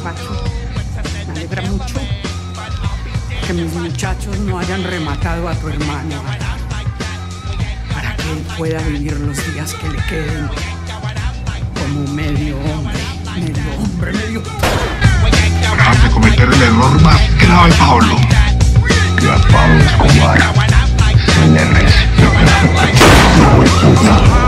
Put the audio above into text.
Pacho. Me alegra mucho que mis muchachos no hayan rematado a tu hermano, para que él pueda vivir los días que le queden como medio hombre. Acabas de cometer el error más grave, Pablo. Que a Pablo Escobar se le respeta.